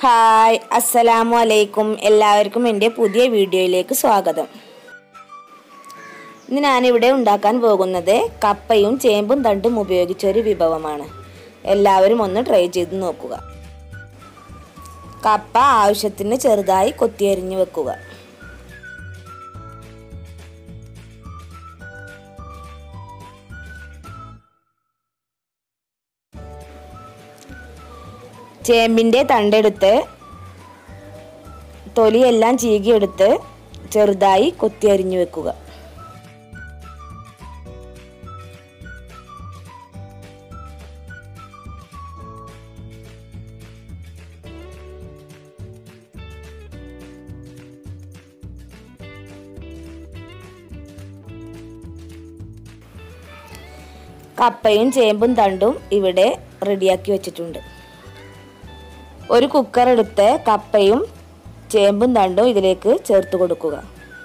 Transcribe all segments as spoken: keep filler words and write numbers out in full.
Hi അസ്സലാമു അലൈക്കും. എല്ലാവർക്കും എൻ്റെ പുതിയ വീഡിയോയിലേക്ക് സ്വാഗതം. ഇന്ന് ഞാനിവിടെ ഉണ്ടാക്കാൻ പോകുന്നത് കപ്പയും ചേമ്പും തണ്ടും ഉപയോഗിച്ചൊരു വിഭവമാണ്. എല്ലാവരും ഒന്ന് ട്രൈ ചെയ്ത് നോക്കുക. കപ്പ ആവശ്യത്തിന് ചെറുതായി കൊത്തിയരിഞ്ഞു വെക്കുക. ചേമ്പിൻ്റെ തണ്ടെടുത്ത് തൊലിയെല്ലാം ചീകിയെടുത്ത് ചെറുതായി കൊത്തി അരിഞ്ഞു വെക്കുക. കപ്പയും ചേമ്പും തണ്ടും ഇവിടെ റെഡിയാക്കി വെച്ചിട്ടുണ്ട്. ഒരു കുക്കർ എടുത്ത് കപ്പയും ചേമ്പും തണ്ടും ഇതിലേക്ക് ചേർത്ത് കൊടുക്കുക.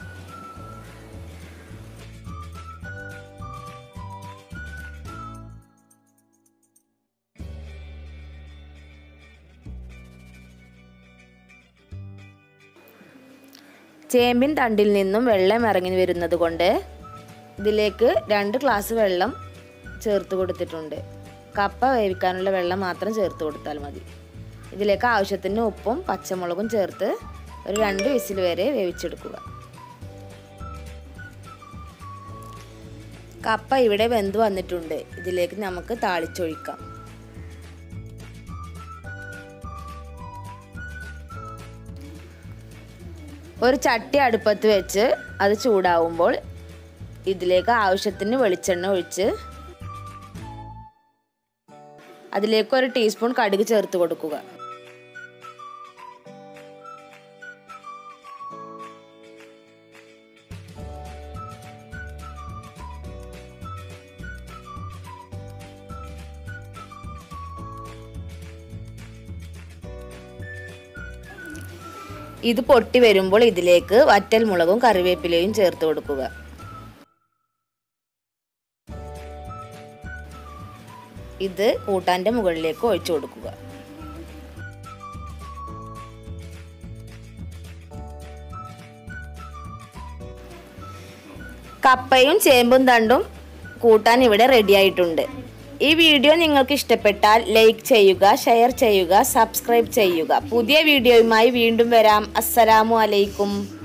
ചേമ്പിൻ തണ്ടിൽ നിന്നും വെള്ളം ഇറങ്ങി വരുന്നത് കൊണ്ട് ഇതിലേക്ക് രണ്ട് ഗ്ലാസ് വെള്ളം ചേർത്ത് കൊടുത്തിട്ടുണ്ട്. കപ്പ വേവിക്കാനുള്ള വെള്ളം മാത്രം ചേർത്ത് കൊടുത്താൽ മതി. ഇതിലേക്ക് ആവശ്യത്തിന് ഉപ്പും പച്ചമുളകും ചേർത്ത് ഒരു രണ്ട് വിസിൽ വരെ വേവിച്ചെടുക്കുക. കപ്പ ഇവിടെ വെന്ത് വന്നിട്ടുണ്ട്. ഇതിലേക്ക് നമുക്ക് താളിച്ചൊഴിക്കാം. ഒരു ചട്ടി അടുപ്പത്ത് വെച്ച് അത് ചൂടാവുമ്പോൾ ഇതിലേക്ക് ആവശ്യത്തിന് വെളിച്ചെണ്ണ ഒഴിച്ച് അതിലേക്ക് ഒരു ടീസ്പൂൺ കടുക് ചേർത്ത് കൊടുക്കുക. ഇത് പൊട്ടി വരുമ്പോൾ ഇതിലേക്ക് വറ്റൽ മുളകും കറിവേപ്പിലയും ചേർത്ത് കൊടുക്കുക. ഇത് കൂട്ടാൻ്റെ മുകളിലേക്ക് ഒഴിച്ചു കൊടുക്കുക. കപ്പയും ചേമ്പും തണ്ടും കൂട്ടാൻ ഇവിടെ റെഡി ആയിട്ടുണ്ട്. ഈ വീഡിയോ നിങ്ങൾക്ക് ഇഷ്ടപ്പെട്ടാൽ ലൈക്ക് ചെയ്യുക, ഷെയർ ചെയ്യുക, സബ്സ്ക്രൈബ് ചെയ്യുക. പുതിയ വീഡിയോയുമായി വീണ്ടും വരാം. അസ്സലാമു അലൈക്കും.